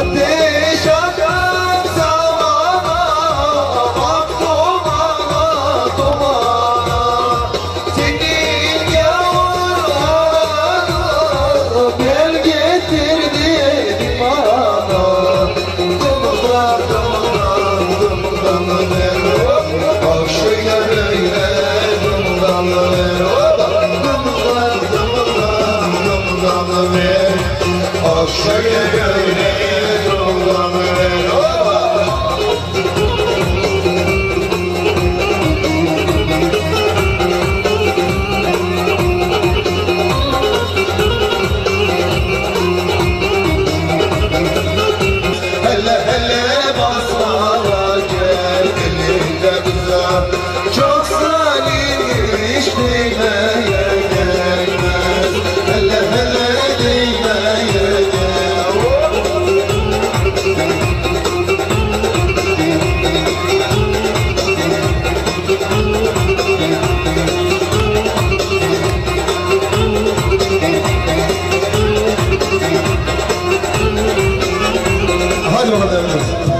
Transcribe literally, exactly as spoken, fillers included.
Ateş akan zamana, bak dumana dumana. Senin yavrularını gel getirdi bana. Dumdan dumdan dumdan ver, akşıya böyle dumdan ver. Dumdan dumdan dumdan ver, akşıya böyle dumdan ver. Hele hele basmala gel elinde güzel. Çok zalim iş değmeye gelmez. Hele hele değmeye gelmez. Hadi bakalım.